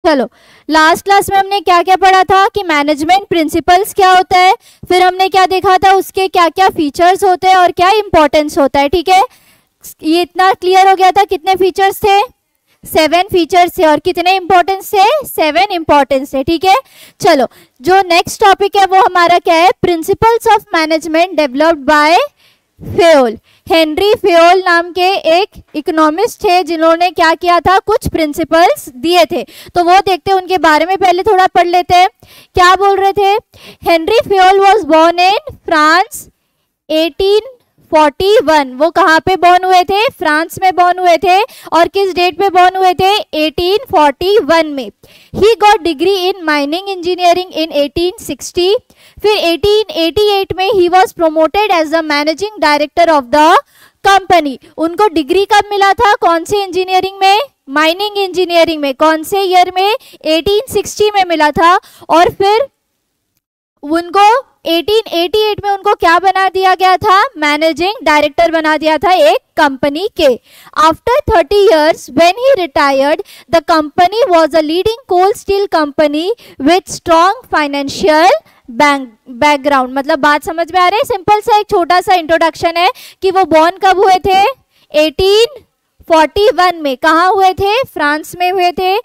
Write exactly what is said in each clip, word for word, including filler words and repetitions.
चलो, last class में हमने क्या क्या पढ़ा था कि मैनेजमेंट प्रिंसिपल्स क्या होता है, फिर हमने क्या देखा था उसके क्या क्या फीचर्स होते हैं और क्या इंपॉर्टेंस होता है। ठीक है, ये इतना क्लियर हो गया था। कितने फीचर्स थे? सेवन फीचर्स थे। और कितने इंपॉर्टेंस थे? सेवन इंपॉर्टेंस थे। ठीक है, चलो जो नेक्स्ट टॉपिक है वो हमारा क्या है? Principles of management developed by Fayol. Henri Fayol नाम के एक इकोनॉमिस्ट थे जिन्होंने क्या किया था? कुछ प्रिंसिपल्स दिए थे। तो वो देखते हैं, उनके बारे में पहले थोड़ा पढ़ लेते हैं। क्या बोल रहे थे? Henri Fayol was born in France eighteen forty one. वो कहाँ पे बॉर्न हुए थे? फ्रांस में बॉर्न हुए थे। और किस डेट पे बॉर्न हुए थे? एटीन फोर्टी वन में। He got degree in mining engineering in eighteen sixty. फिर एटीन एटी एट में he was promoted as the managing director of the company. उनको डिग्री कब मिला था? कौन से इंजीनियरिंग में? माइनिंग इंजीनियरिंग में। कौन से ईयर में? एटीन सिक्सटी में मिला था। और फिर उनको एटीन एटी एट में उनको क्या बना दिया गया था? मैनेजिंग डायरेक्टर बना दिया था एक कंपनी के। After thirty years when he retired, the company was a leading coal steel company with strong financial background. मतलब बात समझ में आ रही है? सिंपल सा एक छोटा सा इंट्रोडक्शन है कि वो बॉर्न कब हुए थे? एटीन फोर्टी वन में। कहाँ हुए थे? फ्रांस में हुए थे।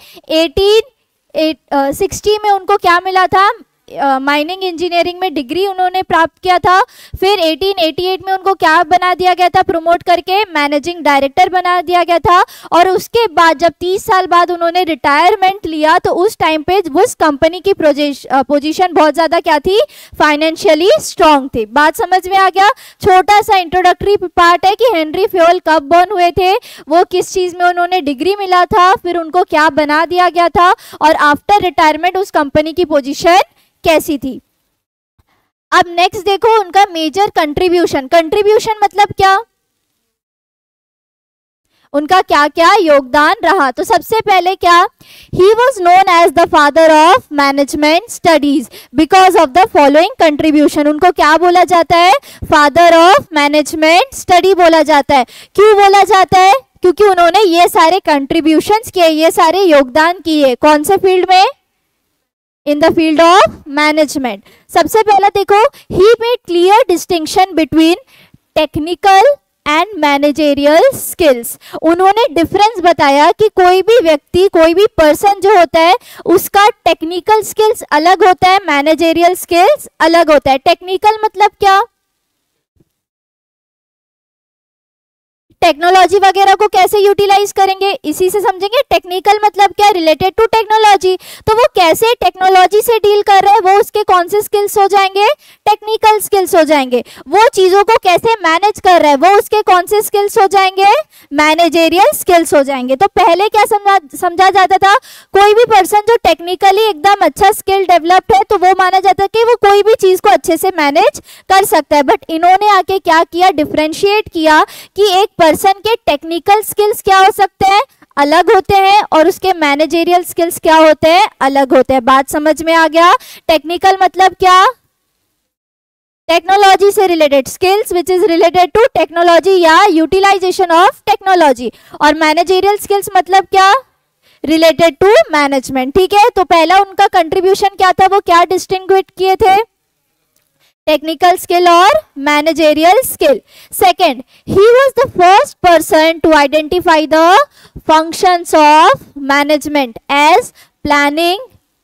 एटीन सिक्सटी में उनको क्या मिला था? माइनिंग uh, इंजीनियरिंग में डिग्री उन्होंने प्राप्त किया था। फिर एटीन एटी एट में उनको क्या बना दिया गया था? प्रमोट करके मैनेजिंग डायरेक्टर बना दिया गया था। और उसके बाद जब तीस साल बाद उन्होंने रिटायरमेंट लिया तो उस टाइम पे उस कंपनी की पोजीशन बहुत ज़्यादा क्या थी? फाइनेंशियली स्ट्रांग थी। बात समझ में आ गया? छोटा सा इंट्रोडक्टरी पार्ट है कि हेनरी फेयोल कब बॉर्न हुए थे, वो किस चीज़ में उन्होंने डिग्री मिला था, फिर उनको क्या बना दिया गया था, और आफ्टर रिटायरमेंट उस कंपनी की पोजीशन कैसी थी। अब नेक्स्ट देखो उनका मेजर कंट्रीब्यूशन। कंट्रीब्यूशन मतलब क्या? उनका क्या क्या योगदान रहा। तो सबसे पहले क्या? He was known as the father of management studies because of the following contribution. उनको क्या बोला जाता है? फादर ऑफ मैनेजमेंट स्टडी बोला जाता है। क्यों बोला जाता है? क्योंकि उन्होंने ये सारे कंट्रीब्यूशंस किए, ये सारे योगदान किए। कौन से फील्ड में? In the field of management. सबसे पहला देखो, he made clear distinction between technical and managerial skills. उन्होंने डिफरेंस बताया कि कोई भी व्यक्ति, कोई भी पर्सन जो होता है उसका टेक्निकल स्किल्स अलग होता है, मैनेजेरियल स्किल्स अलग होता है। टेक्निकल मतलब क्या? टेक्नोलॉजी वगैरह को कैसे यूटिलाइज करेंगे, इसी से समझेंगे। टेक्निकल मतलब क्या? Related to technology. तो वो कैसे टेक्नोलॉजी से डील कर रहे हैं, वो उसके कौन से स्किल्स हो जाएंगे? टेक्निकल स्किल्स हो जाएंगे। वो चीजों को कैसे मैनेज कर रहा है, वो उसके कौन से स्किल्स हो जाएंगे? मैनेजेरियल स्किल्स हो जाएंगे। तो पहले क्या समझा समझा जाता था? कोई भी पर्सन जो टेक्निकली एकदम अच्छा स्किल डेवलप्ड है तो वो माना जाता है कि वो कोई भी चीज को अच्छे से मैनेज कर सकता है। बट इन्होंने आके क्या किया? डिफरेंशिएट किया कि एक पर्सन के टेक्निकल स्किल्स क्या हो सकते हैं? अलग होते हैं, और उसके मैनेजेरियल स्किल्स क्या होते हैं? अलग होते हैं। बात समझ में आ गया? टेक्निकल मतलब क्या? टेक्नोलॉजी से related skills which is related to technology या यूटिलाइजेशन ऑफ टेक्नोलॉजी। और मैनेजेरियल स्किल्स मतलब क्या? Related to management. ठीक है, तो पहला उनका कंट्रीब्यूशन क्या था? वो क्या डिस्टिंग्विश किए थे? टेक्निकल स्किल और managerial skill. Second, he was the first person to identify the functions of management as planning,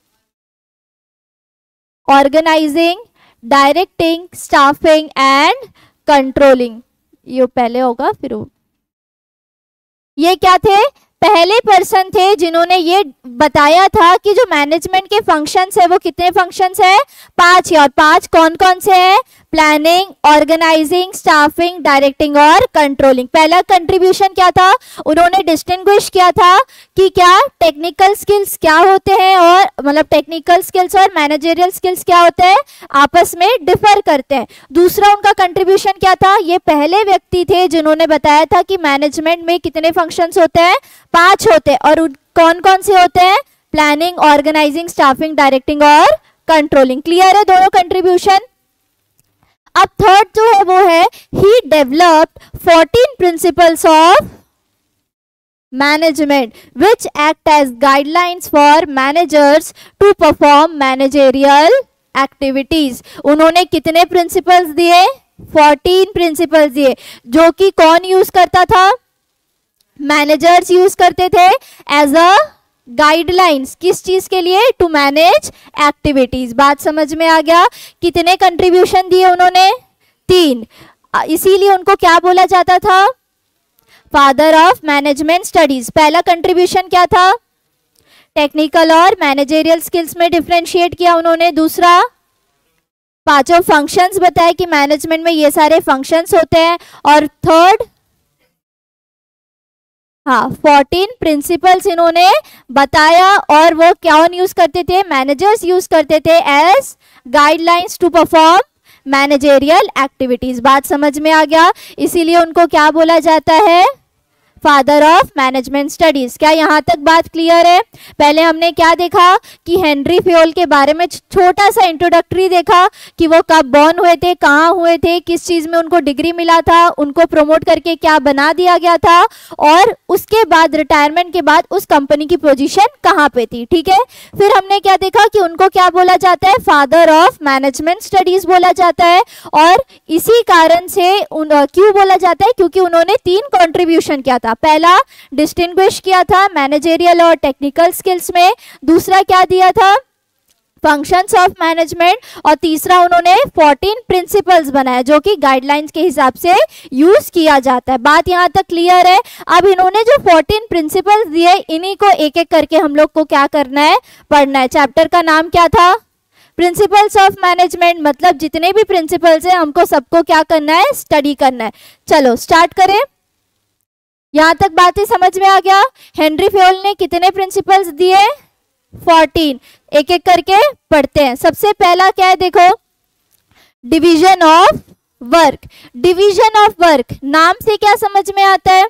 organizing, directing, staffing and controlling. ये पहले होगा फिर वो। ये क्या थे? पहले पर्सन थे जिन्होंने ये बताया था कि जो मैनेजमेंट के फंक्शंस है वो कितने फंक्शंस है? पांच है। और पांच कौन कौन से हैं? प्लानिंग, ऑर्गेनाइजिंग, स्टाफिंग, डायरेक्टिंग और कंट्रोलिंग। पहला कंट्रीब्यूशन क्या था? उन्होंने डिस्टिंग्विश किया था कि क्या टेक्निकल स्किल्स क्या होते हैं, और मतलब टेक्निकल स्किल्स और मैनेजेरियल स्किल्स क्या होते हैं? आपस में डिफर करते हैं। दूसरा उनका कंट्रीब्यूशन क्या था? ये पहले व्यक्ति थे जिन्होंने बताया था कि मैनेजमेंट में कितने फंक्शंस होते हैं? पांच होते हैं। और कौन कौन से होते हैं? प्लानिंग, ऑर्गेनाइजिंग, स्टाफिंग, डायरेक्टिंग और कंट्रोलिंग। क्लियर है दोनों कंट्रीब्यूशन? अब थर्ड जो है वो है, he developed fourteen principles of management which act as guidelines for managers to perform managerial activities. उन्होंने कितने प्रिंसिपल्स दिए? फोर्टीन प्रिंसिपल्स दिए, जो कि कौन यूज करता था? मैनेजर्स यूज करते थे एज अ गाइडलाइंस। किस चीज के लिए? To manage activities. बात समझ में आ गया? कितने कंट्रीब्यूशन दिए उन्होंने? तीन। इसीलिए उनको क्या बोला जाता था? Father of management studies. पहला कंट्रीब्यूशन क्या था? टेक्निकल और मैनेजेरियल स्किल्स में डिफरेंशिएट किया उन्होंने। दूसरा, पांचों फंक्शंस बताए कि मैनेजमेंट में ये सारे फंक्शंस होते हैं। और थर्ड, हाँ, फोर्टीन प्रिंसिपल्स इन्होंने बताया और वो कौन यूज करते थे? मैनेजर्स यूज करते थे as guidelines to perform managerial activities. बात समझ में आ गया? इसीलिए उनको क्या बोला जाता है? Father of management studies. क्या यहाँ तक बात क्लियर है? पहले हमने क्या देखा कि हेनरी फ्योल के बारे में छोटा सा इंट्रोडक्टरी देखा कि वो कब बॉर्न हुए थे, कहाँ हुए थे, किस चीज में उनको डिग्री मिला था, उनको प्रमोट करके क्या बना दिया गया था, और उसके बाद रिटायरमेंट के बाद उस कंपनी की पोजीशन कहाँ पे थी। ठीक है, फिर हमने क्या देखा कि उनको क्या बोला जाता है? फादर ऑफ मैनेजमेंट स्टडीज बोला जाता है। और इसी कारण से उन, क्यों बोला जाता है? क्योंकि उन्होंने तीन कॉन्ट्रीब्यूशन किया था। पहला, डिस्टिंग्विश किया था मैनेजेरियल और टेक्निकल स्किल्स में। दूसरा क्या दिया था? Functions of management. और तीसरा, उन्होंने फोर्टीन प्रिंसिपल्स बनाए जो कि गाइडलाइंस के हिसाब से यूज किया जाता है। बात यहाँ तक क्लियर है? अब इन्होंने जो फोर्टीन प्रिंसिपल्स दिए, इन्हीं को एक एक करके हम लोग को क्या करना है? पढ़ना है। चैप्टर का नाम क्या था? Principles of management. मतलब जितने भी प्रिंसिपल्स हैं हमको सबको क्या करना है? स्टडी करना है। चलो स्टार्ट करें। यहां तक बातें समझ में आ गया? हेनरी फ्योल ने कितने प्रिंसिपल्स दिए? फोर्टीन। एक एक करके पढ़ते हैं। सबसे पहला क्या है? देखो, division of work. Division of work नाम से क्या समझ में आता है?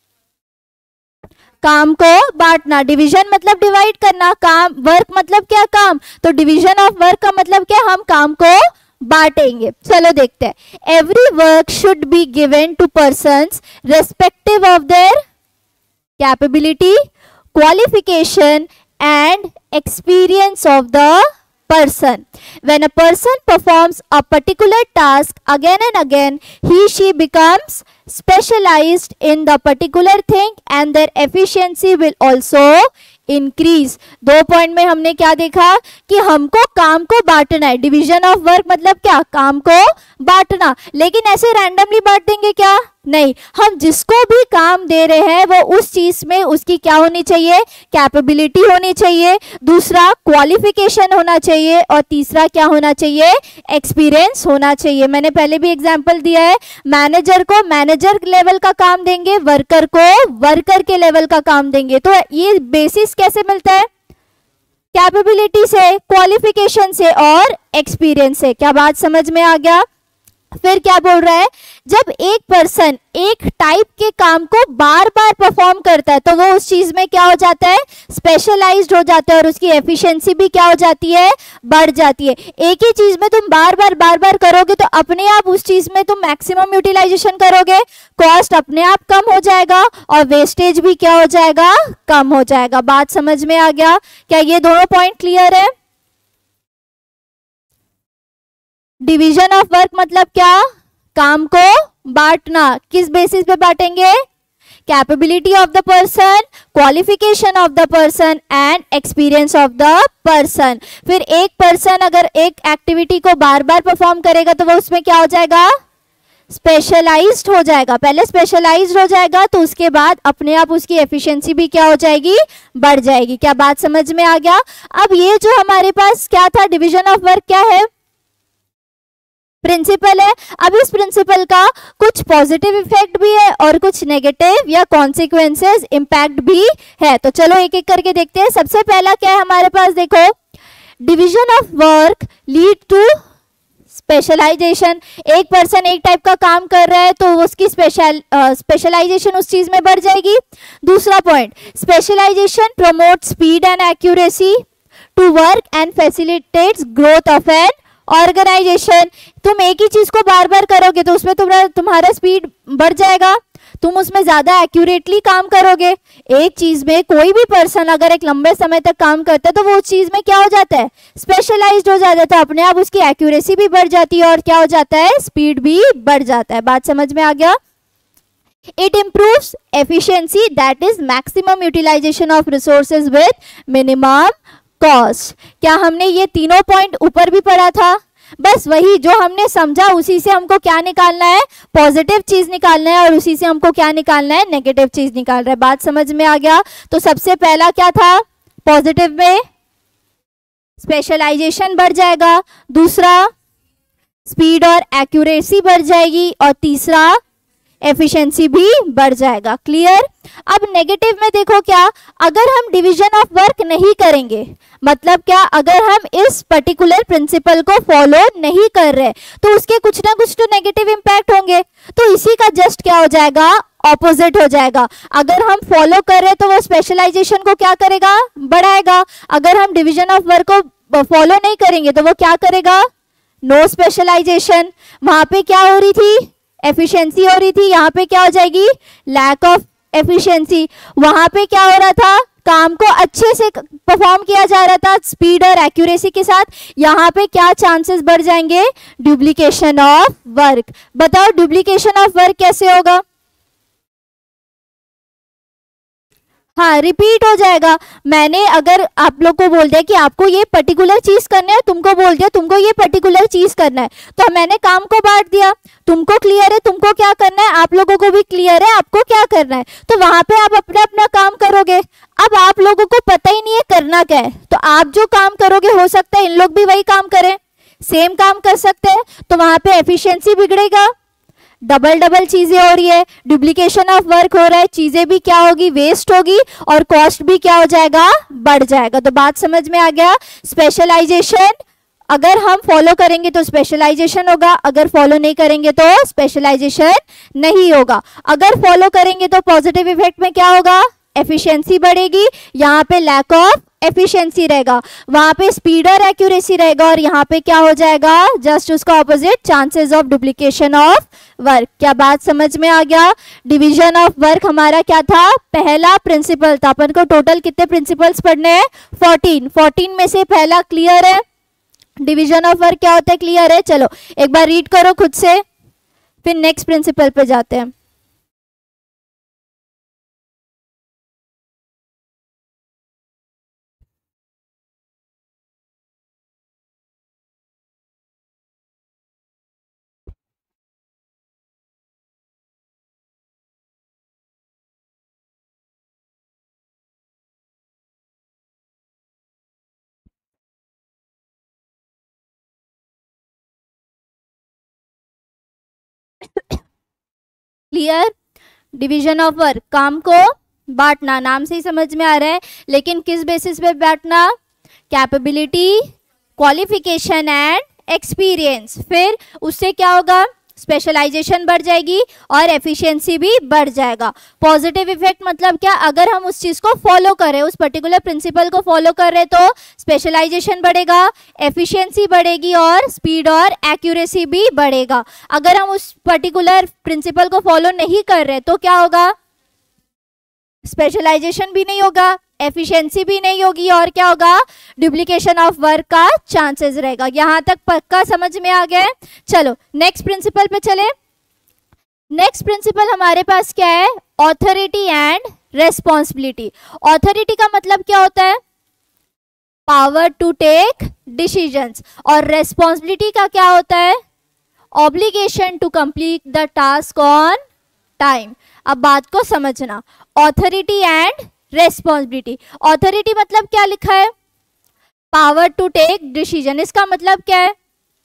काम को बांटना। डिवीजन मतलब डिवाइड करना, काम, वर्क मतलब क्या? काम। तो डिवीजन ऑफ वर्क का मतलब क्या? हम काम को बांटेंगे। चलो देखते हैं। Every work should be given to persons respective of their capability, qualification and experience of the person. When a person performs a particular task again and again, he she becomes specialized in the particular thing and their efficiency will also increase. दो पॉइंट में हमने क्या देखा कि हमको काम को बांटना है। डिवीजन ऑफ वर्क मतलब क्या? काम को बांटना। लेकिन ऐसे रैंडमली बांट देंगे क्या? नहीं, हम जिसको भी काम दे रहे हैं वो उस चीज में उसकी क्या होनी चाहिए? कैपेबिलिटी होनी चाहिए। दूसरा, क्वालिफिकेशन होना चाहिए। और तीसरा क्या होना चाहिए? एक्सपीरियंस होना चाहिए। मैंने पहले भी एग्जांपल दिया है। मैनेजर को मैनेजर लेवल का काम देंगे, वर्कर को वर्कर के लेवल का काम देंगे। तो ये बेसिस कैसे मिलता है? कैपेबिलिटी से, क्वालिफिकेशन से और एक्सपीरियंस से। क्या बात समझ में आ गया? फिर क्या बोल रहा है? जब एक पर्सन एक टाइप के काम को बार बार परफॉर्म करता है तो वो उस चीज में क्या हो जाता है? स्पेशलाइज्ड हो जाता है और उसकी एफिशिएंसी भी क्या हो जाती है? बढ़ जाती है। एक ही चीज में तुम बार बार बार बार करोगे तो अपने आप उस चीज में तुम मैक्सिमम यूटिलाइजेशन करोगे, कॉस्ट अपने आप कम हो जाएगा और वेस्टेज भी क्या हो जाएगा? कम हो जाएगा। बात समझ में आ गया? क्या ये दोनों पॉइंट क्लियर है? डिवीजन ऑफ वर्क मतलब क्या? काम को बांटना। किस बेसिस पे बांटेंगे? Capability of the person, qualification of the person and experience of the person. फिर एक पर्सन अगर एक एक्टिविटी को बार बार परफॉर्म करेगा तो वो उसमें क्या हो जाएगा? स्पेशलाइज्ड हो जाएगा। पहले स्पेशलाइज्ड हो जाएगा तो उसके बाद अपने आप उसकी एफिशिएंसी भी क्या हो जाएगी? बढ़ जाएगी। क्या बात समझ में आ गया? अब ये जो हमारे पास क्या था? डिवीजन ऑफ वर्क क्या है? प्रिंसिपल है। अब इस प्रिंसिपल का कुछ पॉजिटिव इफेक्ट भी है और कुछ नेगेटिव या कॉन्सिक्वेंसेस इम्पैक्ट भी है। तो चलो एक एक करके देखते हैं। सबसे पहला क्या है हमारे पास? देखो, division of work lead to specialisation. एक पर्सन एक टाइप का काम कर रहा है तो उसकी स्पेशल स्पेशलाइजेशन उस चीज में बढ़ जाएगी। दूसरा point, specialisation promote speed and accuracy to work and facilitates growth of an organisation, तुम एक ही चीज को बार बार करोगे तो उसमें तुम्हारा तुम्हारा स्पीड बढ़ जाएगा, तुम उसमें ज्यादा एक्यूरेटली काम करोगे। एक चीज में कोई भी पर्सन अगर एक लंबे समय तक काम करता है तो वो उस चीज में क्या हो जाता है, स्पेशलाइज्ड हो जाता है, तो अपने आप उसकी एक्यूरेसी भी बढ़ जाती है और क्या हो जाता है, स्पीड भी बढ़ जाता है। बात समझ में आ गया। It improves efficiency, that is maximum utilization of resources with minimum cost। क्या हमने ये तीनों पॉइंट ऊपर भी पढ़ा था? बस वही जो हमने समझा उसी से हमको क्या निकालना है, पॉजिटिव चीज निकालना है, और उसी से हमको क्या निकालना है, नेगेटिव चीज निकाल रहा है। बात समझ में आ गया। तो सबसे पहला क्या था, पॉजिटिव में स्पेशलाइजेशन बढ़ जाएगा, दूसरा स्पीड और एक्यूरेसी बढ़ जाएगी, और तीसरा एफिशिएंसी भी बढ़ जाएगा। क्लियर। अब नेगेटिव में देखो क्या, अगर हम डिवीजन ऑफ वर्क नहीं करेंगे, मतलब क्या, अगर हम इस पर्टिकुलर प्रिंसिपल को फॉलो नहीं कर रहे तो उसके कुछ ना कुछ तो नेगेटिव इंपैक्ट होंगे। तो इसी का जस्ट क्या हो जाएगा, ऑपोजिट हो जाएगा। अगर हम फॉलो कर रहे तो वो स्पेशलाइजेशन को क्या करेगा, बढ़ाएगा। अगर हम डिवीजन ऑफ वर्क को फॉलो नहीं करेंगे तो वो क्या करेगा, नो स्पेशलाइजेशन। वहां पे क्या हो रही थी, एफिशिएंसी हो रही थी, यहाँ पे क्या हो जाएगी, लैक ऑफ एफिशिएंसी। वहां पे क्या हो रहा था, काम को अच्छे से परफॉर्म किया जा रहा था स्पीड और एक्यूरेसी के साथ, यहाँ पे क्या चांसेस बढ़ जाएंगे, डुप्लीकेशन ऑफ वर्क। बताओ डुप्लीकेशन ऑफ वर्क कैसे होगा, हाँ रिपीट हो जाएगा। मैंने अगर आप लोग को बोल दिया कि आपको ये पर्टिकुलर चीज करना है, तुमको बोल दिया तुमको ये पर्टिकुलर चीज करना है, तो मैंने काम को बांट दिया, तुमको क्लियर है तुमको क्या करना है, आप लोगों को भी क्लियर है आपको क्या करना है, तो वहां पे आप अपना अपना काम करोगे। अब आप लोगों को पता ही नहीं है करना क्या है, तो आप जो काम करोगे हो सकता है इन लोग भी वही काम करें, सेम काम कर सकते हैं, तो वहां पे एफिशिएंसी बिगड़ेगा, डबल डबल चीजें हो रही है, डुप्लीकेशन ऑफ वर्क हो रहा है, चीजें भी क्या होगी, वेस्ट होगी, और कॉस्ट भी क्या हो जाएगा, बढ़ जाएगा। तो बात समझ में आ गया। स्पेशलाइजेशन अगर हम फॉलो करेंगे तो स्पेशलाइजेशन होगा, अगर फॉलो नहीं करेंगे तो स्पेशलाइजेशन नहीं होगा। अगर फॉलो करेंगे तो पॉजिटिव इफेक्ट में क्या होगा, एफिशिएंसी बढ़ेगी, यहाँ पे लैक ऑफ एफिशिएंसी रहेगा, वहां पे स्पीड और एक्यूरेसी रहेगा, और यहाँ पे क्या हो जाएगा, जस्ट उसका opposite, chances of duplication of work. क्या बात समझ में आ गया। डिवीजन ऑफ वर्क हमारा क्या था, पहला प्रिंसिपल था। अपन को टोटल कितने प्रिंसिपल्स पढ़ने हैं, फोर्टीन। फोर्टीन में से पहला क्लियर है, डिवीजन ऑफ वर्क क्या होता है, क्लियर है। चलो एक बार रीड करो खुद से, फिर नेक्स्ट प्रिंसिपल पे जाते हैं। क्लियर। डिवीजन ऑफ वर्क, काम को बांटना, नाम से ही समझ में आ रहा है, लेकिन किस बेसिस पे बांटना, कैपेबिलिटी, क्वालिफिकेशन एंड एक्सपीरियंस। फिर उससे क्या होगा, स्पेशलाइजेशन बढ़ जाएगी और एफिशिएंसी भी बढ़ जाएगा। पॉजिटिव इफेक्ट मतलब क्या, अगर हम उस चीज को फॉलो करें, उस पर्टिकुलर प्रिंसिपल को फॉलो कर रहे तो स्पेशलाइजेशन बढ़ेगा, एफिशिएंसी बढ़ेगी और स्पीड और एक्यूरेसी भी बढ़ेगा। अगर हम उस पर्टिकुलर प्रिंसिपल को फॉलो नहीं कर रहे तो क्या होगा, स्पेशलाइजेशन भी नहीं होगा, एफिशिएंसी भी नहीं होगी, और क्या होगा, डुप्लीकेशन ऑफ वर्क का चांसेस रहेगा। यहां तक पक्का समझ में आ गया। चलो नेक्स्ट प्रिंसिपल पे चले। नेक्स्ट प्रिंसिपल हमारे पास क्या है, ऑथोरिटी एंड रेस्पॉन्सिबिलिटी। ऑथोरिटी का मतलब क्या होता है, पावर टू टेक डिसीजंस, और रेस्पॉन्सिबिलिटी का क्या होता है, obligation to complete the task on time. अब बात को समझना, ऑथोरिटी एंड रेस्पॉन्सिबिलिटी। ऑथोरिटी मतलब क्या लिखा है, पावर टू टेक डिसीजन। इसका मतलब क्या है,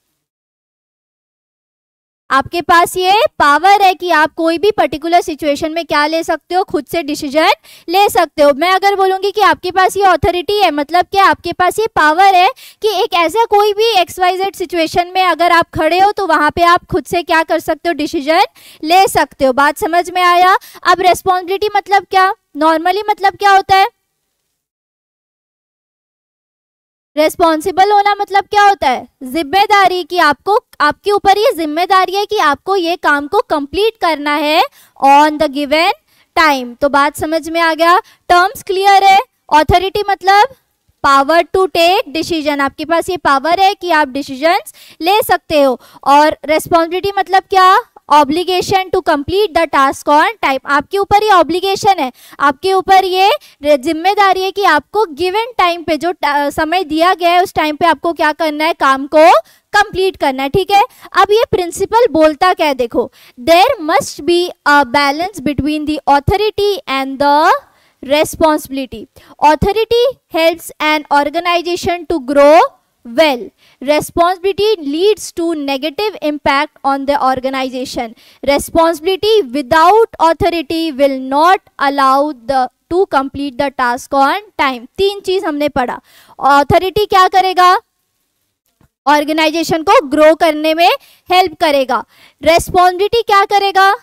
आपके पास ये पावर है कि आप कोई भी पर्टिकुलर सिचुएशन में क्या ले सकते हो, खुद से डिसीजन ले सकते हो। मैं अगर बोलूंगी कि आपके पास ये अथॉरिटी है, मतलब कि आपके पास ये पावर है कि एक ऐसा कोई भी एक्स वाई जेड सिचुएशन में अगर आप खड़े हो तो वहां पे आप खुद से क्या कर सकते हो, डिसीजन ले सकते हो। बात समझ में आया। अब रेस्पॉन्सिबिलिटी मतलब क्या, नॉर्मली मतलब क्या होता है, रेस्पॉन्सिबल होना मतलब क्या होता है, जिम्मेदारी, कि आपको, आपके ऊपर ये जिम्मेदारी है कि आपको ये काम को कंप्लीट करना है ऑन द गिवन टाइम। तो बात समझ में आ गया, टर्म्स क्लियर है। ऑथोरिटी मतलब पावर टू टेक डिसीजन, आपके पास ये पावर है कि आप डिसीजंस ले सकते हो। और रेस्पॉन्सिबिलिटी मतलब क्या, obligation to complete the task on time, आपके ऊपर ये ऑब्लिगेशन है, आपके ऊपर ये जिम्मेदारी है कि आपको गिवन टाइम पे, जो समय दिया गया है उस टाइम पे आपको क्या करना है, काम को कंप्लीट करना है। ठीक है, अब ये प्रिंसिपल बोलता क्या है, देखो, there must be a balance between the authority and the responsibility. Authority helps an organization to grow well. Responsibility leads to negative impact on the organization. Responsibility without authority will not allow the to complete the task on time. तीन चीज हमने पढ़ा। Authority क्या करेगा, organisation को grow करने में help करेगा। रेस्पॉन्सिबिलिटी क्या करेगा,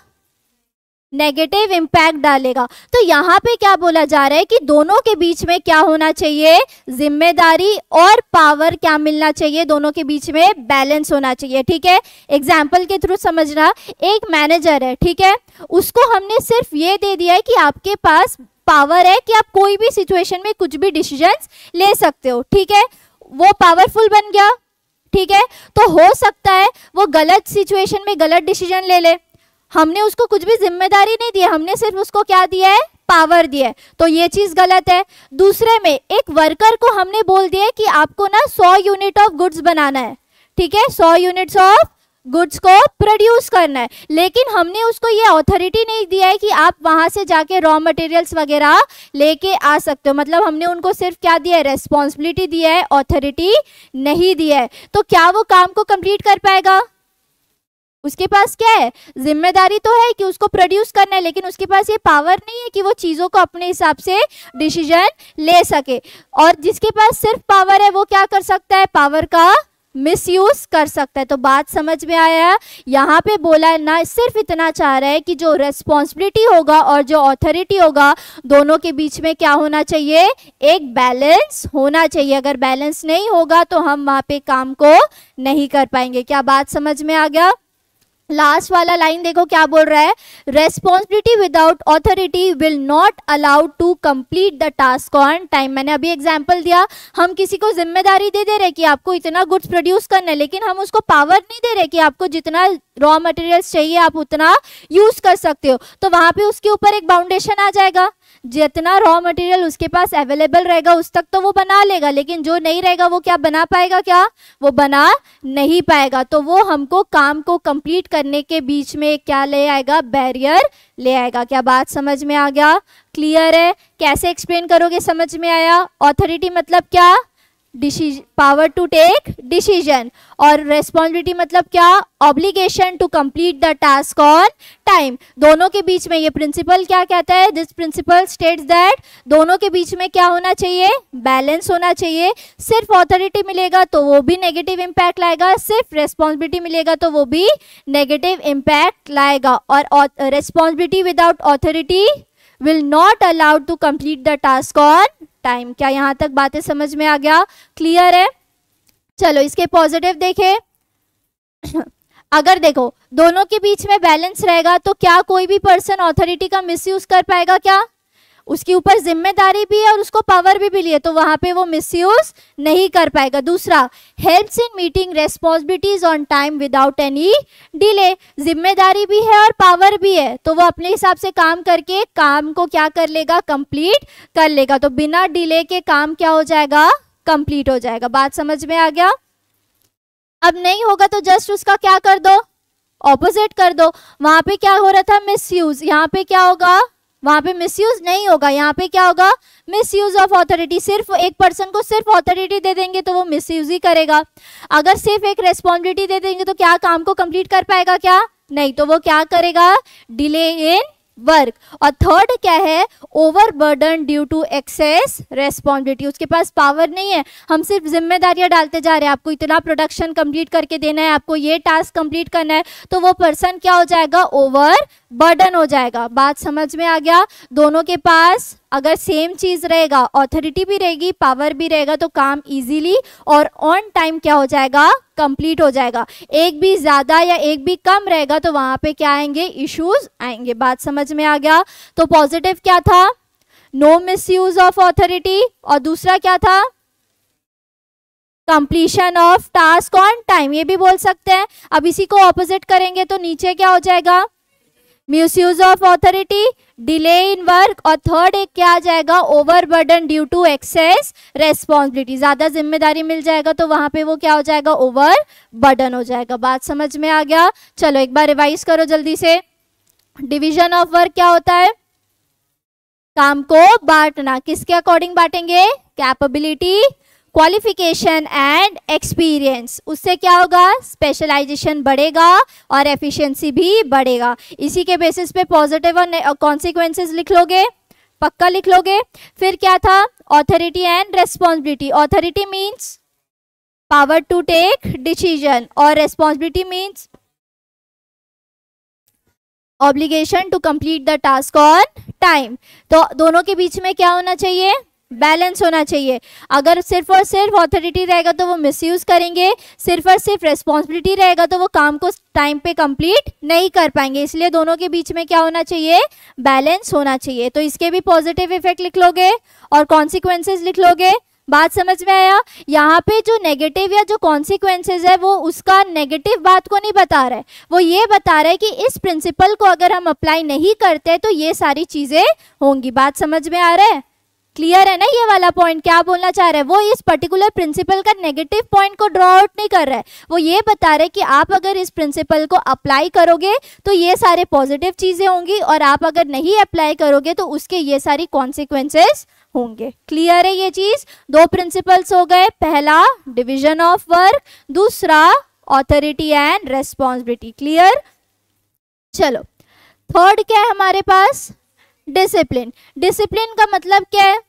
नेगेटिव इम्पैक्ट डालेगा। तो यहाँ पे क्या बोला जा रहा है कि दोनों के बीच में क्या होना चाहिए, जिम्मेदारी और पावर क्या मिलना चाहिए, दोनों के बीच में बैलेंस होना चाहिए। ठीक है, एग्जाम्पल के थ्रू समझना, एक मैनेजर है, ठीक है, उसको हमने सिर्फ ये दे दिया है कि आपके पास पावर है कि आप कोई भी सिचुएशन में कुछ भी डिसीजंस ले सकते हो। ठीक है, वो पावरफुल बन गया। ठीक है, तो हो सकता है वो गलत सिचुएशन में गलत डिसीजन ले ले, हमने उसको कुछ भी जिम्मेदारी नहीं दी है, हमने सिर्फ उसको क्या दिया है, पावर दिया है, तो ये चीज गलत है। दूसरे में एक वर्कर को हमने बोल दिया है कि आपको ना सौ यूनिट ऑफ गुड्स बनाना है, ठीक है, सौ यूनिट्स ऑफ गुड्स को प्रोड्यूस करना है, लेकिन हमने उसको ये अथॉरिटी नहीं दिया है कि आप वहां से जाके रॉ मटेरियल्स वगैरह लेके आ सकते हो। मतलब हमने उनको सिर्फ क्या दिया है, रेस्पॉन्सिबिलिटी दिया है, अथॉरिटी नहीं दिया है। तो क्या वो काम को कंप्लीट कर पाएगा, उसके पास क्या है, जिम्मेदारी तो है कि उसको प्रोड्यूस करना है, लेकिन उसके पास ये पावर नहीं है कि वो चीज़ों को अपने हिसाब से डिसीजन ले सके। और जिसके पास सिर्फ पावर है वो क्या कर सकता है, पावर का मिसयूज कर सकता है। तो बात समझ में आया, यहाँ पे बोला ना, सिर्फ इतना चाह रहा है कि जो रेस्पॉन्सिबिलिटी होगा और जो अथॉरिटी होगा दोनों के बीच में क्या होना चाहिए, एक बैलेंस होना चाहिए। अगर बैलेंस नहीं होगा तो हम वहाँ पे काम को नहीं कर पाएंगे। क्या बात समझ में आ गया। लास्ट वाला लाइन देखो क्या बोल रहा है, responsibility without authority will not allowed to complete the task on time. मैंने अभी एग्जांपल दिया, हम किसी को जिम्मेदारी दे दे रहे कि आपको इतना गुड्स प्रोड्यूस करना है, लेकिन हम उसको पावर नहीं दे रहे कि आपको जितना रॉ मटेरियल्स चाहिए आप उतना यूज कर सकते हो। तो वहां पे उसके ऊपर एक बाउंडेशन आ जाएगा, जितना रॉ मटेरियल उसके पास अवेलेबल रहेगा उस तक तो वो बना लेगा, लेकिन जो नहीं रहेगा वो क्या बना पाएगा, क्या वो बना नहीं पाएगा। तो वो हमको काम को कंप्लीट करने के बीच में क्या ले आएगा, बैरियर ले आएगा। क्या बात समझ में आ गया, क्लियर है। कैसे एक्सप्लेन करोगे, समझ में आया। ऑथोरिटी मतलब क्या, decision, power to take decision, और रेस्पॉन्सिबिलिटी मतलब क्या, obligation to complete the task on time. दोनों के बीच में ये प्रिंसिपल क्या कहता है, दिस प्रिंसिपल स्टेट्स दैट दोनों के बीच में क्या होना चाहिए, बैलेंस होना चाहिए। सिर्फ ऑथोरिटी मिलेगा तो वो भी नेगेटिव इम्पैक्ट लाएगा, सिर्फ रेस्पॉन्सिबिलिटी मिलेगा तो वो भी नेगेटिव इम्पैक्ट लाएगा। और responsibility without authority will not allowed to complete the task on time. क्या यहाँ तक बातें समझ में आ गया, क्लियर है। चलो इसके पॉजिटिव देखें। अगर देखो दोनों के बीच में बैलेंस रहेगा तो क्या कोई भी पर्सन अथॉरिटी का मिसयूज कर पाएगा, क्या उसके ऊपर जिम्मेदारी भी है और उसको पावर भी मिली है तो वहां पे वो मिसयूज नहीं कर पाएगा। दूसरा, helps in meeting responsibilities on time without any delay. जिम्मेदारी भी है और पावर भी है तो वो अपने हिसाब से काम करके काम को क्या कर लेगा, कंप्लीट कर लेगा। तो बिना डिले के काम क्या हो जाएगा, कंप्लीट हो जाएगा। बात समझ में आ गया। अब नहीं होगा तो जस्ट उसका क्या कर दो, ऑपोजिट कर दो। वहां पे क्या हो रहा था, मिसयूज, यहाँ पे क्या होगा, वहां पे मिसयूज नहीं होगा, यहाँ पे क्या होगा, मिसयूज ऑफ अथॉरिटी। सिर्फ एक पर्सन को सिर्फ अथॉरिटी दे देंगे तो वो मिसयूज ही करेगा। अगर सिर्फ एक रेस्पॉन्सिबिलिटी दे देंगे तो क्या काम को कंप्लीट कर पाएगा, क्या नहीं, तो वो क्या करेगा, डिले इन वर्क। और थर्ड क्या है, over burden due to excess responsibility. उसके पास पावर नहीं है, हम सिर्फ जिम्मेदारियां डालते जा रहे हैं, आपको इतना प्रोडक्शन कंप्लीट करके देना है, आपको ये टास्क कंप्लीट करना है, तो वो पर्सन क्या हो जाएगा, ओवर बर्डन हो जाएगा। बात समझ में आ गया। दोनों के पास अगर सेम चीज रहेगा, ऑथोरिटी भी रहेगी, पावर भी रहेगा, तो काम इजीली और ऑन टाइम क्या हो जाएगा, कंप्लीट हो जाएगा। एक भी ज्यादा या एक भी कम रहेगा तो वहां पे क्या आएंगे, इश्यूज आएंगे। बात समझ में आ गया। तो पॉजिटिव क्या था, नो मिसयूज ऑफ ऑथोरिटी, और दूसरा क्या था, completion of task on time, ये भी बोल सकते हैं। अब इसी को ऑपोजिट करेंगे तो नीचे क्या हो जाएगा, misuse of authority, delay in work, और थर्ड एक क्या आ जाएगा, overburden due to excess responsibility, ज्यादा जिम्मेदारी मिल जाएगा तो वहां पे वो क्या हो जाएगा, ओवरबर्डन हो जाएगा। बात समझ में आ गया। चलो एक बार रिवाइज करो जल्दी से। डिवीजन ऑफ वर्क क्या होता है, काम को बांटना, किसके अकॉर्डिंग बांटेंगे, कैपेबिलिटी, क्वालिफिकेशन एंड एक्सपीरियंस। उससे क्या होगा, स्पेशलाइजेशन बढ़ेगा और एफिशिएंसी भी बढ़ेगा। इसी के बेसिस पे पॉजिटिव और कॉन्सिक्वेंसेस लिख लोगे, पक्का लिख लोगे। फिर क्या था, authority and responsibility. Authority means power to take decision और responsibility means obligation to complete the task on time. तो दोनों के बीच में क्या होना चाहिए, बैलेंस होना चाहिए। अगर सिर्फ और सिर्फ ऑथोरिटी रहेगा तो वो मिसयूज करेंगे, सिर्फ और सिर्फ रेस्पॉन्सिबिलिटी रहेगा तो वो काम को टाइम पे कंप्लीट नहीं कर पाएंगे। इसलिए दोनों के बीच में क्या होना चाहिए, बैलेंस होना चाहिए। तो इसके भी पॉजिटिव इफेक्ट लिख लोगे और कॉन्सिक्वेंसेज लिख लोगे। बात समझ में आया। यहाँ पे जो नेगेटिव या जो कॉन्सिक्वेंसेज है वो उसका नेगेटिव बात को नहीं बता रहा है, वो ये बता रहा है कि इस प्रिंसिपल को अगर हम अप्लाई नहीं करते तो ये सारी चीजें होंगी। बात समझ में आ रहा है, क्लियर है ना ये वाला पॉइंट, क्या बोलना चाह रहा है। वो इस पर्टिकुलर प्रिंसिपल का नेगेटिव पॉइंट को ड्रॉ आउट नहीं कर रहा है, वो ये बता रहा है कि आप अगर इस प्रिंसिपल को अप्लाई करोगे तो ये सारे पॉजिटिव चीजें होंगी, और आप अगर नहीं अप्लाई करोगे तो उसके ये सारी कॉन्सिक्वेंसेस होंगे। क्लियर है ये चीज। दो प्रिंसिपल्स हो गए, पहला डिवीजन ऑफ वर्क, दूसरा ऑथोरिटी एंड रेस्पॉन्सिबिलिटी। क्लियर। चलो थर्ड क्या है हमारे पास, डिसिप्लिन। डिसिप्लिन का मतलब क्या है,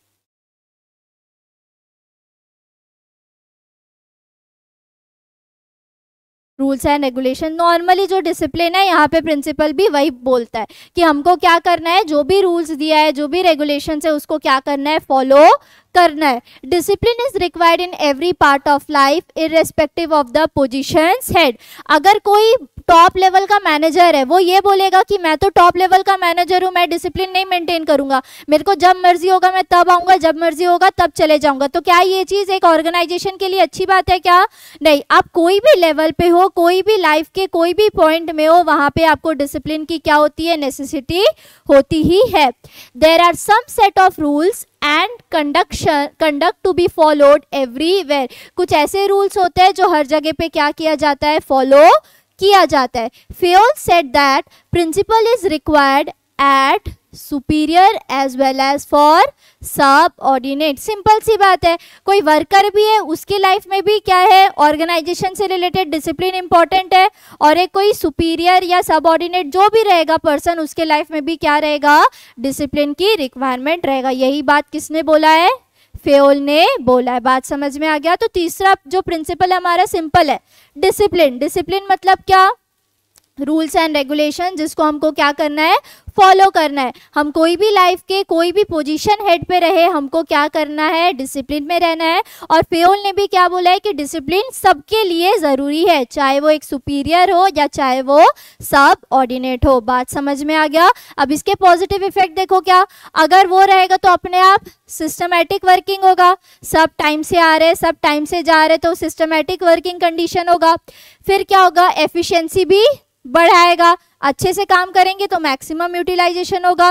रूल्स एंड रेगुलेशन। नॉर्मली जो डिसिप्लिन है यहाँ पे प्रिंसिपल भी वही बोलता है कि हमको क्या करना है, जो भी रूल्स दिया है, जो भी रेगुलेशन है, उसको क्या करना है, फॉलो करना है। Discipline is required in every part of life irrespective of the positions head. अगर कोई टॉप लेवल का मैनेजर है, वो ये बोलेगा कि मैं तो टॉप लेवल का मैनेजर हूं, मैं डिसिप्लिन नहीं मेंटेन करूंगा, मेरे को जब मर्जी होगा मैं तब आऊंगा, जब मर्जी होगा तब चले जाऊंगा, तो क्या ये चीज एक ऑर्गेनाइजेशन के लिए अच्छी बात है क्या? नहीं। आप कोई भी लेवल पे हो, कोई भी लाइफ के कोई भी पॉइंट में हो, वहां पे आपको डिसिप्लिन की क्या होती है, नेसेसिटी होती ही है। There are some set of rules and conduction conduct to be followed everywhere. कुछ ऐसे रूल्स होते हैं जो हर जगह पे क्या किया जाता है, फॉलो किया जाता है। Fayol said that principle is required at superior as well as for subordinate. Simple सी बात है, कोई वर्कर भी है उसकी लाइफ में भी क्या है, ऑर्गेनाइजेशन से रिलेटेड डिसिप्लिन इंपॉर्टेंट है, और एक कोई सुपीरियर या सबऑर्डिनेट जो भी रहेगा पर्सन, उसके लाइफ में भी क्या रहेगा, डिसिप्लिन की रिक्वायरमेंट रहेगा। यही बात किसने बोला है, फेयोल ने बोला है। बात समझ में आ गया। तो तीसरा जो प्रिंसिपल हमारा सिंपल है, डिसिप्लिन। डिसिप्लिन मतलब क्या, रूल्स एंड रेगुलेशन, जिसको हमको क्या करना है, फॉलो करना है। हम कोई भी लाइफ के कोई भी पोजीशन हेड पे रहे, हमको क्या करना है, डिसिप्लिन में रहना है। और फेयोल ने भी क्या बोला है कि डिसिप्लिन सबके लिए ज़रूरी है, चाहे वो एक सुपीरियर हो या चाहे वो सब ऑर्डिनेट हो। बात समझ में आ गया। अब इसके पॉजिटिव इफेक्ट देखो, क्या अगर वो रहेगा तो अपने आप सिस्टमैटिक वर्किंग होगा, सब टाइम से आ रहे, सब टाइम से जा रहे, तो सिस्टमैटिक वर्किंग कंडीशन होगा। फिर क्या होगा, एफिशिएंसी भी बढ़ाएगा, अच्छे से काम करेंगे तो मैक्सिमम यूटिलाइजेशन होगा,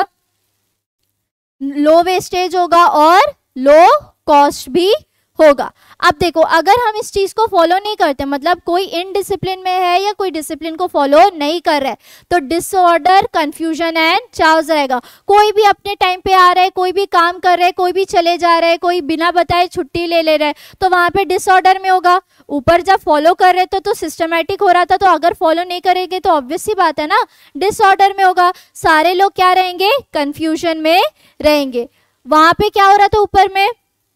लो वेस्टेज होगा और लो कॉस्ट भी होगा। अब देखो, अगर हम इस चीज को फॉलो नहीं करते, मतलब कोई इनडिसिप्लिन में है या कोई डिसिप्लिन को फॉलो नहीं कर रहा है, तो डिसऑर्डर, कंफ्यूजन एंड चाओस रहेगा। कोई भी अपने टाइम पे आ रहा है, कोई भी काम कर रहा है, कोई भी चले जा रहा है, कोई बिना बताए छुट्टी ले ले रहा है, तो वहां पे डिसऑर्डर में होगा। ऊपर जब फॉलो कर रहे थे तो सिस्टमैटिक हो रहा था, तो अगर फॉलो नहीं करेंगे तो ऑब्वियस सी बात है ना, डिसऑर्डर में होगा। सारे लोग क्या रहेंगे, कंफ्यूजन में रहेंगे। वहां पे क्या हो रहा था, ऊपर में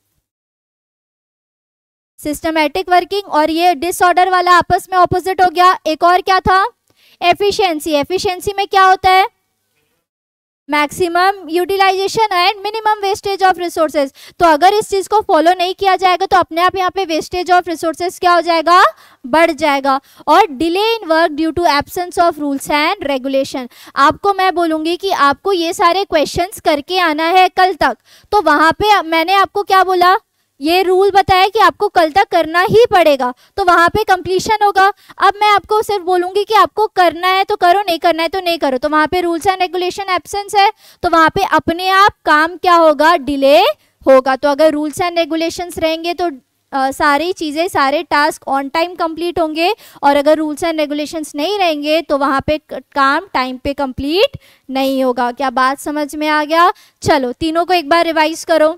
सिस्टमैटिक वर्किंग, और ये डिसऑर्डर वाला आपस में ऑपोजिट हो गया। एक और क्या था, एफिशिएंसी। एफिशिएंसी में क्या होता है, maximum utilisation and minimum wastage of resources. तो अगर इस चीज को फॉलो नहीं किया जाएगा तो अपने आप यहाँ पे वेस्टेज ऑफ रिसोर्सेज क्या हो जाएगा, बढ़ जाएगा। और delay in work due to absence of rules and regulation. आपको मैं बोलूंगी कि आपको ये सारे क्वेश्चंस करके आना है कल तक, तो वहां पे मैंने आपको क्या बोला, ये रूल बताया कि आपको कल तक करना ही पड़ेगा, तो वहां पे कंप्लीशन होगा। अब मैं आपको सिर्फ बोलूंगी कि आपको करना है तो करो, नहीं करना है तो नहीं करो, तो वहां पे रूल्स एंड रेगुलेशन एब्सेंस है, तो वहां पे अपने आप काम क्या होगा, डिले होगा। तो अगर रूल्स एंड रेगुलेशंस रहेंगे तो Uh, सारी चीज़ें, सारे टास्क ऑन टाइम कंप्लीट होंगे, और अगर रूल्स एंड रेगुलेशंस नहीं रहेंगे तो वहाँ पे काम टाइम पे कंप्लीट नहीं होगा। क्या बात समझ में आ गया? चलो तीनों को एक बार रिवाइज करो।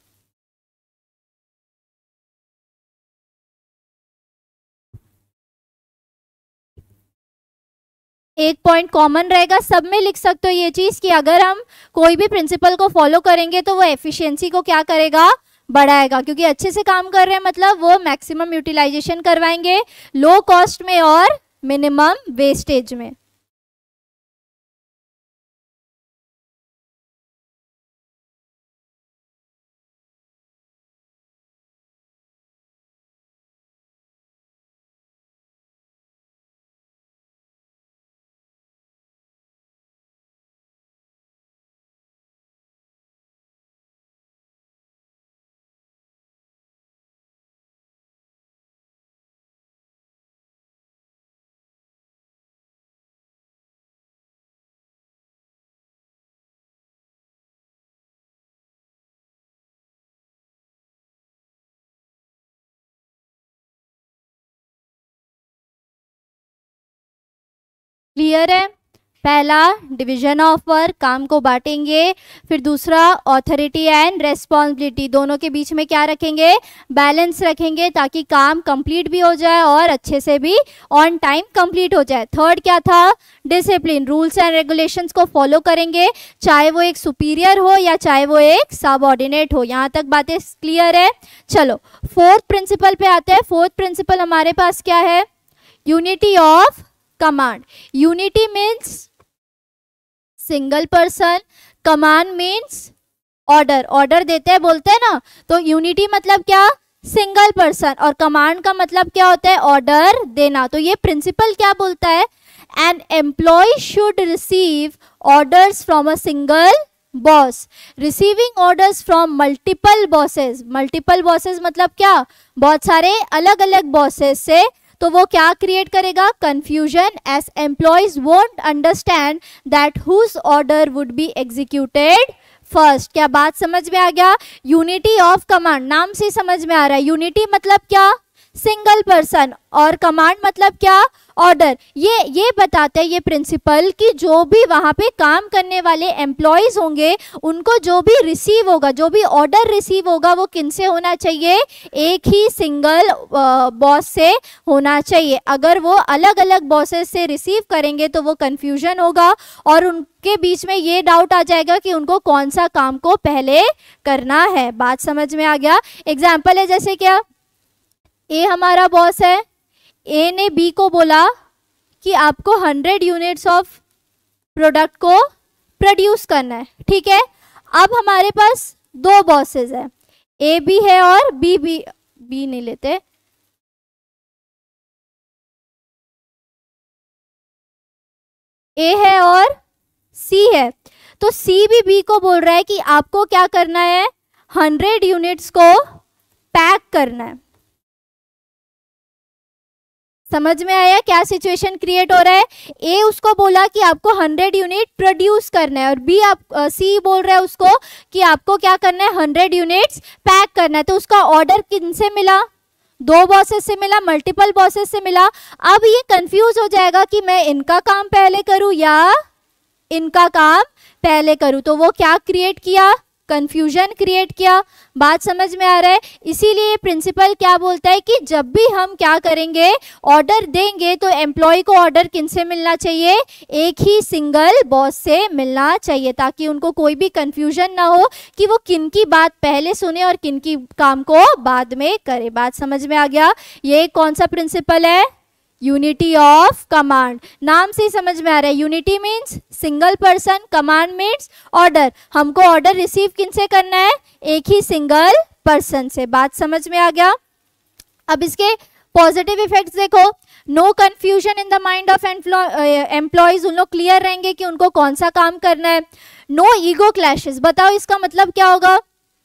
एक पॉइंट कॉमन रहेगा, सब में लिख सकते हो ये चीज़ कि अगर हम कोई भी प्रिंसिपल को फॉलो करेंगे तो वो एफिशिएंसी को क्या करेगा, बढ़ाएगा, क्योंकि अच्छे से काम कर रहे हैं मतलब वो मैक्सिमम यूटिलाइजेशन करवाएंगे लो कॉस्ट में और मिनिमम वेस्टेज में। क्लियर है? पहला डिवीजन ऑफ वर्क, काम को बांटेंगे, फिर दूसरा ऑथोरिटी एंड रेस्पॉन्सिबिलिटी, दोनों के बीच में क्या रखेंगे, बैलेंस रखेंगे ताकि काम कंप्लीट भी हो जाए और अच्छे से भी ऑन टाइम कंप्लीट हो जाए। थर्ड क्या था, डिसिप्लिन, रूल्स एंड रेगुलेशंस को फॉलो करेंगे, चाहे वो एक सुपीरियर हो या चाहे वो एक सबऑर्डिनेट हो। यहाँ तक बातें क्लियर है? चलो फोर्थ प्रिंसिपल पे आते हैं। फोर्थ प्रिंसिपल हमारे पास क्या है, unity of command. Unity means single person, command means order, order देते हैं बोलते हैं ना, तो यूनिटी मतलब क्या, सिंगल पर्सन, और कमांड का मतलब क्या होता है, ऑर्डर देना। तो ये प्रिंसिपल क्या बोलता है, an employee should receive orders from a single boss, receiving orders from multiple bosses. Multiple bosses मतलब क्या, बहुत सारे अलग अलग बॉसेस से, तो वो क्या क्रिएट करेगा, confusion, as employees won't understand that whose order would be executed first. क्या बात समझ में आ गया? यूनिटी ऑफ कमांड, नाम से समझ में आ रहा है, यूनिटी मतलब क्या, सिंगल पर्सन, और कमांड मतलब क्या, ऑर्डर। ये ये बताते हैं ये प्रिंसिपल कि जो भी वहाँ पे काम करने वाले एम्प्लॉयज होंगे उनको जो भी रिसीव होगा, जो भी ऑर्डर रिसीव होगा वो किनसे होना चाहिए, एक ही सिंगल बॉस से होना चाहिए। अगर वो अलग अलग बॉसेस से रिसीव करेंगे तो वो कंफ्यूजन होगा और उनके बीच में ये डाउट आ जाएगा कि उनको कौन सा काम को पहले करना है। बात समझ में आ गया? एग्जाम्पल है जैसे क्या, ए हमारा बॉस है, ए ने बी को बोला कि आपको हंड्रेड यूनिट्स ऑफ प्रोडक्ट को प्रोड्यूस करना है, ठीक है। अब हमारे पास दो बॉसेस हैं, ए भी है और बी भी, बी नहीं लेते, ए है और सी है। तो सी भी बी को बोल रहा है कि आपको क्या करना है, हंड्रेड यूनिट्स को पैक करना है। समझ में आया क्या सिचुएशन क्रिएट हो रहा है? ए उसको बोला कि आपको हंड्रेड यूनिट प्रोड्यूस करना है और बी आप सी बोल रहा है उसको कि आपको क्या करना है, हंड्रेड यूनिट्स पैक करना है। तो उसका ऑर्डर किन से मिला, दो बॉसेस से मिला, मल्टीपल बॉसेस से मिला। अब ये कंफ्यूज हो जाएगा कि मैं इनका काम पहले करूं या इनका काम पहले करूं, तो वो क्या क्रिएट किया, कंफ्यूजन क्रिएट किया। बात समझ में आ रहा है? इसीलिए प्रिंसिपल क्या बोलता है कि जब भी हम क्या करेंगे, ऑर्डर देंगे तो एम्प्लॉय को ऑर्डर किन से मिलना चाहिए, एक ही सिंगल बॉस से मिलना चाहिए, ताकि उनको कोई भी कंफ्यूजन ना हो कि वो किन की बात पहले सुने और किन की काम को बाद में करे। बात समझ में आ गया? ये कौन सा प्रिंसिपल है, यूनिटी ऑफ कमांड। नाम से ही समझ में आ रहा है, unity means single person, command means order. हमको ऑर्डर रिसीव किनसे करना है, एक ही सिंगल पर्सन से। बात समझ में आ गया। अब इसके पॉजिटिव इफेक्ट्स देखो, no confusion in the mind of employees, उन लोग क्लियर रहेंगे कि उनको कौन सा काम करना है। नो ईगो क्लैशेस, बताओ इसका मतलब क्या होगा।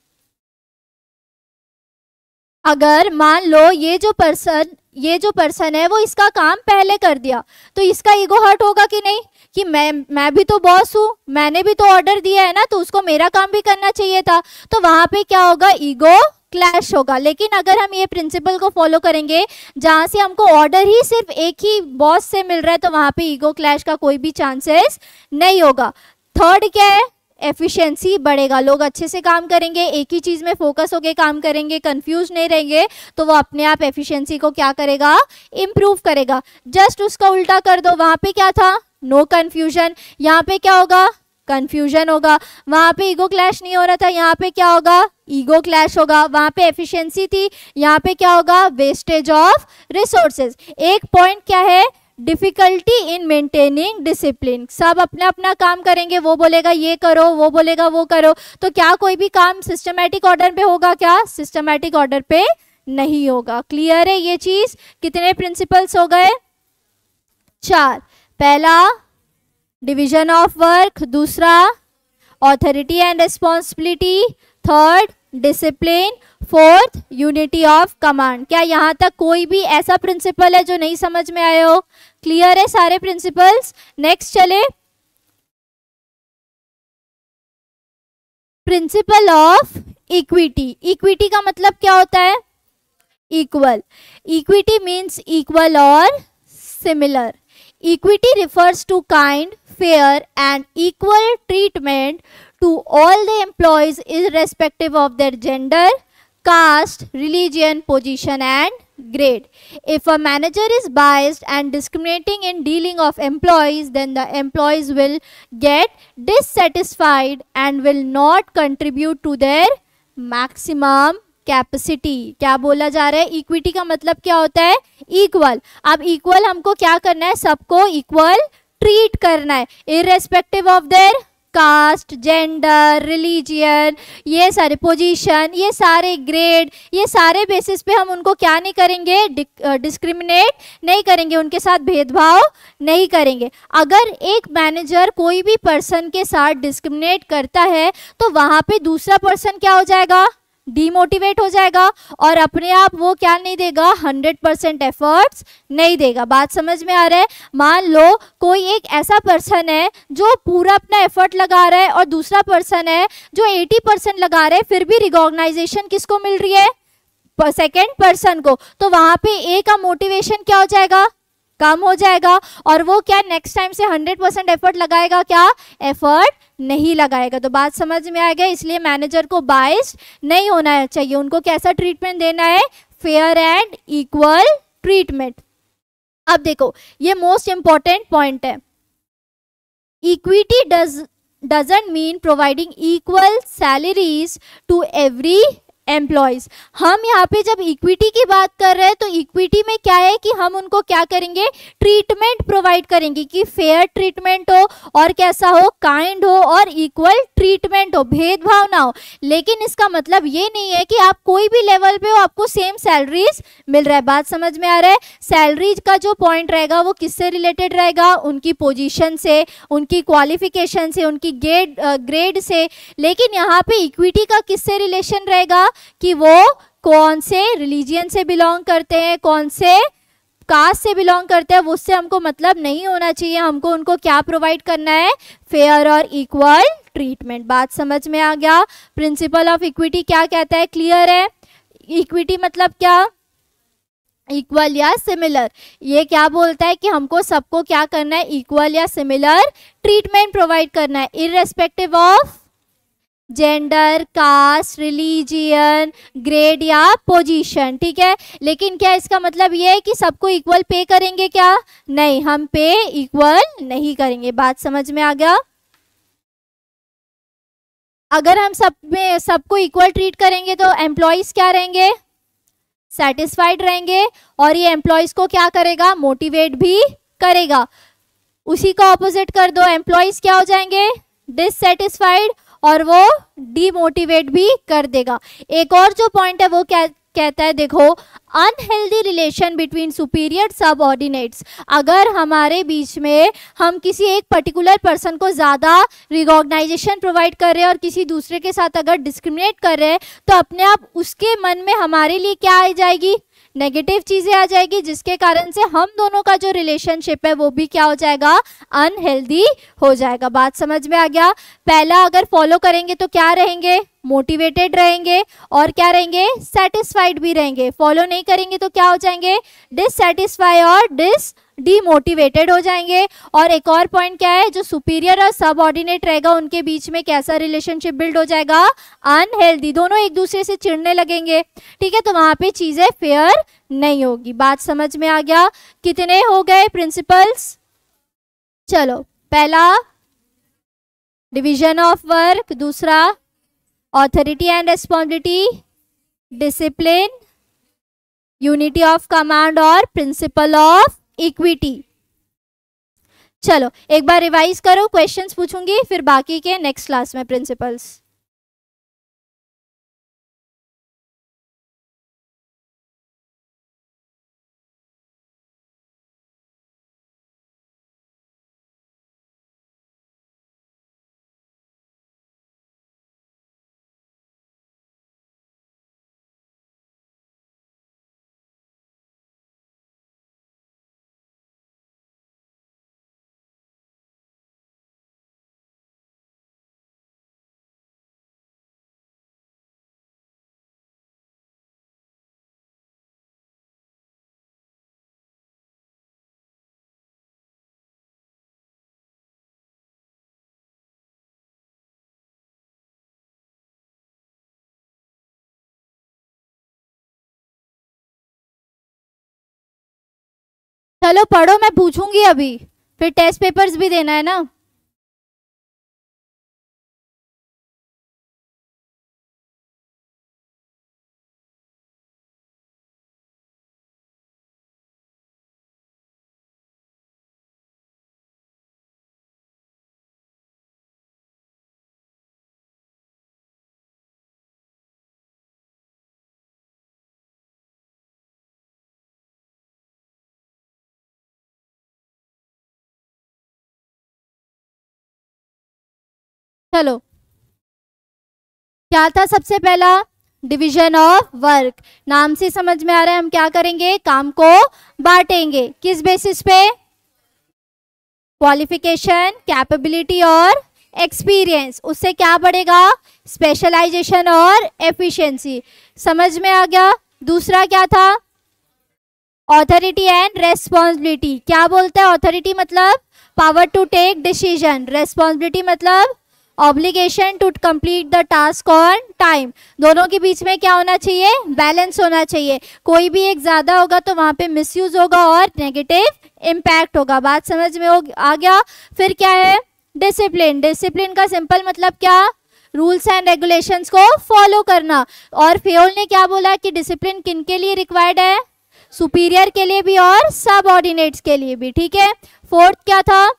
अगर मान लो ये जो पर्सन ये जो पर्सन है वो इसका काम पहले कर दिया, तो इसका ईगो हर्ट होगा कि नहीं, कि मैं मैं भी तो बॉस हूँ, मैंने भी तो ऑर्डर दिया है ना, तो उसको मेरा काम भी करना चाहिए था। तो वहां पे क्या होगा, ईगो क्लैश होगा। लेकिन अगर हम ये प्रिंसिपल को फॉलो करेंगे जहां से हमको ऑर्डर ही सिर्फ एक ही बॉस से मिल रहा है, तो वहां पे ईगो क्लैश का कोई भी चांसेस नहीं होगा। थर्ड क्या है, एफिशिएंसी बढ़ेगा, लोग अच्छे से काम करेंगे, एक ही चीज में फोकस होके काम करेंगे, कंफ्यूज नहीं रहेंगे, तो वो अपने आप एफिशिएंसी को क्या करेगा, इम्प्रूव करेगा। जस्ट उसका उल्टा कर दो, वहां पे क्या था, नो कंफ्यूजन, यहाँ पे क्या होगा, कंफ्यूजन होगा। वहां पे ईगो क्लैश नहीं हो रहा था, यहाँ पे क्या होगा, ईगो क्लैश होगा। वहां पे एफिशिएंसी थी, यहाँ पे क्या होगा, वेस्टेज ऑफ रिसोर्सेज। एक पॉइंट क्या है, डिफिकल्टी इन मेंटेनिंग डिसिप्लिन। सब अपना अपना काम करेंगे, वो बोलेगा ये करो, वो बोलेगा वो करो, तो क्या कोई भी काम सिस्टमैटिक ऑर्डर पे होगा, क्या सिस्टमैटिक ऑर्डर पे नहीं होगा। क्लियर है ये चीज। कितने प्रिंसिपल्स हो गए, चार। पहला डिवीजन ऑफ वर्क, दूसरा authority and responsibility, third discipline, fourth unity of command. क्या यहाँ तक कोई भी ऐसा प्रिंसिपल है जो नहीं समझ में आए हो, क्लियर है सारे प्रिंसिपल्स। नेक्स्ट चले, प्रिंसिपल ऑफ इक्विटी। इक्विटी का मतलब क्या होता है, इक्वल। इक्विटी मीन्स इक्वल और similar. Equity refers to kind, fair and equal treatment to all the employees irrespective of their gender, caste, religion, position and grade. If a manager is biased and discriminating in dealing of employees, then the employees will get dissatisfied and will not contribute to their maximum capacity. क्या बोला जा रहा है, equity का मतलब क्या होता है, इक्वल। अब इक्वल हमको क्या करना है, सबको इक्वल ट्रीट करना है, irrespective of their caste, gender, religion, ये सारे पोजीशन, ये सारे ग्रेड, ये सारे बेसिस पे हम उनको क्या नहीं करेंगे, डिस्क्रिमिनेट नहीं करेंगे, उनके साथ भेदभाव नहीं करेंगे। अगर एक मैनेजर कोई भी पर्सन के साथ डिस्क्रिमिनेट करता है, तो वहां पे दूसरा पर्सन क्या हो जाएगा, डीमोटिवेट हो जाएगा और अपने आप वो क्या नहीं देगा, हंड्रेड परसेंट एफर्ट्स नहीं देगा। बात समझ में आ रहा है। मान लो कोई एक ऐसा पर्सन है जो पूरा अपना एफर्ट लगा रहा है और दूसरा पर्सन है जो अस्सी परसेंट लगा रहा है, फिर भी रिकॉग्नाइजेशन किसको मिल रही है, सेकेंड पर्सन को, तो वहां पे ए का मोटिवेशन क्या हो जाएगा, कम हो जाएगा और वो क्या नेक्स्ट टाइम से हंड्रेड परसेंट एफर्ट लगाएगा, क्या एफर्ट नहीं लगाएगा। तो बात समझ में आ गया। इसलिए मैनेजर को बाइस्ड नहीं होना चाहिए, उनको कैसा ट्रीटमेंट देना है, फेयर एंड इक्वल ट्रीटमेंट। अब देखो ये मोस्ट इंपॉर्टेंट पॉइंट है, equity does doesn't mean providing equal salaries to every employees. हम यहाँ पे जब इक्विटी की बात कर रहे हैं तो इक्विटी में क्या है कि हम उनको क्या करेंगे, ट्रीटमेंट प्रोवाइड करेंगे कि फेयर ट्रीटमेंट हो और कैसा हो, काइंड हो और इक्वल ट्रीटमेंट हो, भेदभाव ना हो। लेकिन इसका मतलब ये नहीं है कि आप कोई भी लेवल पे हो आपको सेम सैलरीज मिल रहा है। बात समझ में आ रहा है। सैलरीज का जो पॉइंट रहेगा वो किससे रिलेटेड रहेगा, उनकी पोजीशन से, उनकी क्वालिफिकेशन से, उनकी ग्रेड ग्रेड से। लेकिन यहाँ पे इक्विटी का किससे रिलेशन रहेगा कि वो कौन से रिलीजियन से बिलोंग करते हैं, कौन से कास्ट से बिलोंग करते हैं, उससे हमको मतलब नहीं होना चाहिए। हमको उनको क्या प्रोवाइड करना है, फेयर और इक्वल ट्रीटमेंट। बात समझ में आ गया। प्रिंसिपल ऑफ इक्विटी क्या कहता है, क्लियर है। इक्विटी मतलब क्या, इक्वल या सिमिलर। ये क्या बोलता है कि हमको सबको क्या करना है, इक्वल या सिमिलर ट्रीटमेंट प्रोवाइड करना है, irrespective of gender, caste, religion, grade या पोजीशन। ठीक है। लेकिन क्या इसका मतलब ये है कि सबको इक्वल पे करेंगे, क्या नहीं, हम पे इक्वल नहीं करेंगे। बात समझ में आ गया। अगर हम सब में सबको इक्वल ट्रीट करेंगे तो एम्प्लॉयज क्या रहेंगे, सेटिस्फाइड रहेंगे और ये एम्प्लॉयज को क्या करेगा, मोटिवेट भी करेगा। उसी का ऑपोजिट कर दो, एम्प्लॉयज क्या हो जाएंगे, डिससेटिस्फाइड और वो डीमोटिवेट भी कर देगा। एक और जो पॉइंट है वो क्या कहता है, देखो unhealthy relation between superior subordinates. अगर हमारे बीच में हम किसी एक पर्टिकुलर पर्सन को ज़्यादा रिकॉग्नाइजेशन प्रोवाइड कर रहे हैं और किसी दूसरे के साथ अगर डिस्क्रिमिनेट कर रहे हैं तो अपने आप उसके मन में हमारे लिए क्या आ जाएगी, नेगेटिव चीज़ें आ जाएगी, जिसके कारण से हम दोनों का जो रिलेशनशिप है वो भी क्या हो जाएगा, अनहेल्दी हो जाएगा। बात समझ में आ गया। पहला अगर फॉलो करेंगे तो क्या रहेंगे, मोटिवेटेड रहेंगे और क्या रहेंगे, सेटिस्फाइड भी रहेंगे। फॉलो नहीं करेंगे तो क्या हो जाएंगे, डिससेटिस्फाई और डिस डीमोटिवेटेड हो जाएंगे। और एक और पॉइंट क्या है, जो सुपीरियर और सबऑर्डिनेट रहेगा उनके बीच में कैसा रिलेशनशिप बिल्ड हो जाएगा, अनहेल्दी। दोनों एक दूसरे से चिढ़ने लगेंगे, ठीक है, तो वहां पे चीजें फेयर नहीं होगी। बात समझ में आ गया। कितने हो गए प्रिंसिपल्स, चलो पहला डिवीजन ऑफ वर्क, दूसरा authority and responsibility, discipline, unity of command और प्रिंसिपल ऑफ इक्विटी। चलो एक बार रिवाइज करो, क्वेश्चंस पूछूंगी फिर बाकी के नेक्स्ट क्लास में प्रिंसिपल्स। चलो पढ़ो, मैं पूछूंगी अभी, फिर टेस्ट पेपर्स भी देना है ना। चलो क्या था सबसे पहला, डिवीजन ऑफ वर्क। नाम से समझ में आ रहा है हम क्या करेंगे, काम को बांटेंगे। किस बेसिस पे, क्वालिफिकेशन, कैपेबिलिटी और एक्सपीरियंस। उससे क्या बढ़ेगा, स्पेशलाइजेशन और एफिशिएंसी। समझ में आ गया। दूसरा क्या था, ऑथोरिटी एंड रेस्पॉन्सिबिलिटी। क्या बोलता है, ऑथोरिटी मतलब power to take decision, responsibility मतलब obligation to complete the task on time. दोनों के बीच में क्या होना चाहिए, बैलेंस होना चाहिए। कोई भी एक ज्यादा होगा तो वहां पे मिसयूज होगा और नेगेटिव इम्पैक्ट होगा। बात समझ में हो आ गया। फिर क्या है, डिसिप्लिन। डिसिप्लिन का सिंपल मतलब क्या, रूल्स एंड रेगुलेशंस को फॉलो करना। और फेयोल ने क्या बोला कि डिसिप्लिन किन के लिए रिक्वायर्ड है, सुपीरियर के लिए भी और सबऑर्डिनेट्स के लिए भी, ठीक है। फोर्थ क्या था,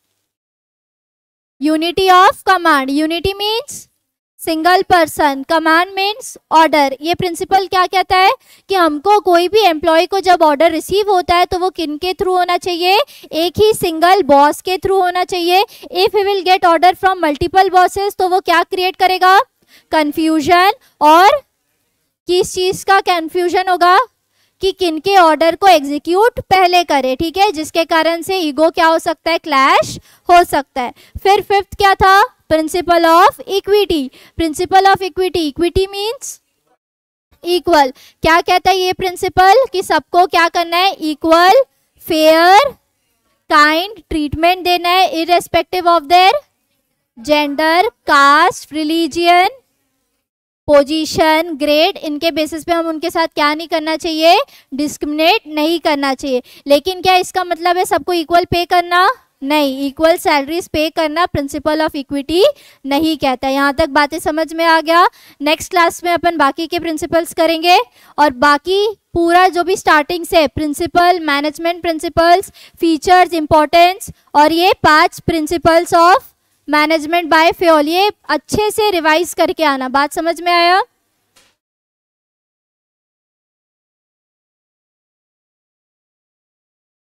unity of command. Unity means single person, command means order. ये प्रिंसिपल क्या कहता है कि हमको कोई भी एम्प्लॉय को जब ऑर्डर रिसीव होता है तो वो किन के थ्रू होना चाहिए, एक ही सिंगल बॉस के थ्रू होना चाहिए। If he will get order from multiple bosses तो वो क्या क्रिएट करेगा, कंफ्यूजन। और किस चीज का कंफ्यूजन होगा कि किनके ऑर्डर को एग्जीक्यूट पहले करे, ठीक है, जिसके कारण से ईगो क्या हो सकता है, क्लैश हो सकता है। फिर फिफ्थ क्या था, principle of equity. Principle of equity, equity means equal. क्या कहता है ये प्रिंसिपल कि सबको क्या करना है, इक्वल, फेयर, काइंड ट्रीटमेंट देना है, irrespective of their gender, caste, religion, position, grade. इनके बेसिस पे हम उनके साथ क्या नहीं करना चाहिए, डिस्क्रिमिनेट नहीं करना चाहिए। लेकिन क्या इसका मतलब है सबको इक्वल पे करना, नहीं, इक्वल सैलरीज पे करना प्रिंसिपल ऑफ इक्विटी नहीं कहता। यहाँ तक बातें समझ में आ गया। नेक्स्ट क्लास में अपन बाकी के प्रिंसिपल्स करेंगे और बाकी पूरा जो भी स्टार्टिंग से principle, management principles, features, importance और ये पांच principles of management by Fayol, ये अच्छे से रिवाइज करके आना। बात समझ में आया?